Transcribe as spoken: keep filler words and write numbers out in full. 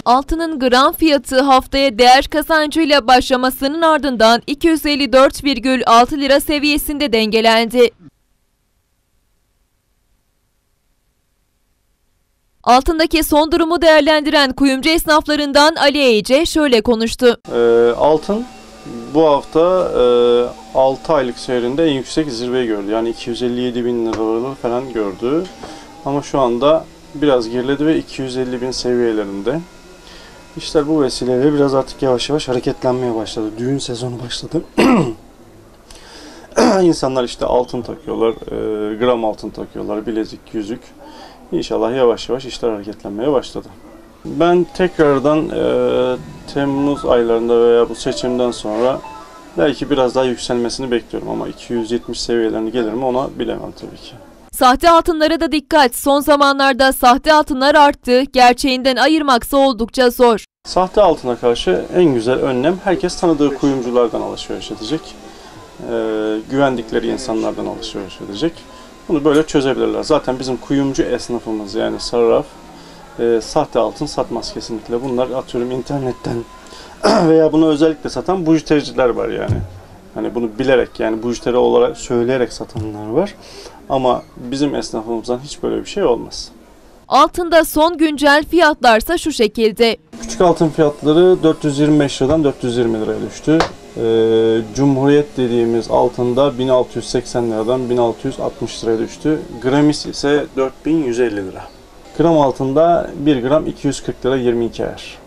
Altının gram fiyatı haftaya değer kazancıyla başlamasının ardından iki yüz elli dört virgül altı lira seviyesinde dengelendi. Altındaki son durumu değerlendiren kuyumcu esnaflarından Ali Eyice şöyle konuştu. E, altın bu hafta e, altı aylık seyrinde en yüksek zirveyi gördü. Yani iki yüz elli yedi bin liraları falan gördü. Ama şu anda biraz geriledi ve iki yüz elli bin seviyelerinde. İşler bu vesileyle biraz artık yavaş yavaş hareketlenmeye başladı. Düğün sezonu başladı. İnsanlar işte altın takıyorlar, e, gram altın takıyorlar, bilezik, yüzük. İnşallah yavaş yavaş işler hareketlenmeye başladı. Ben tekrardan e, Temmuz aylarında veya bu seçimden sonra belki biraz daha yükselmesini bekliyorum ama iki yüz yetmiş seviyelerine gelir mi ona bilemem tabii ki. Sahte altınlara da dikkat. Son zamanlarda sahte altınlar arttı. Gerçeğinden ayırmaksa oldukça zor. Sahte altına karşı en güzel önlem herkes tanıdığı kuyumculardan alışveriş edecek. E, güvendikleri insanlardan alışveriş edecek. Bunu böyle çözebilirler. Zaten bizim kuyumcu esnafımız yani sarraf e, sahte altın satmaz kesinlikle. Bunlar atıyorum internetten veya bunu özellikle satan bujitericiler var yani. Hani bunu bilerek yani bujiteri olarak söyleyerek satanlar var. Ama bizim esnafımızdan hiç böyle bir şey olmaz. Altında son güncel fiyatlarsa şu şekilde. Küçük altın fiyatları dört yüz yirmi beş liradan dört yüz yirmi liraya düştü. Ee, Cumhuriyet dediğimiz altında bin altı yüz seksen liradan bin altı yüz altmış liraya düştü. Gramis ise dört bin yüz elli lira. Gram altında bir gram iki yüz kırk lira yirmi iki er.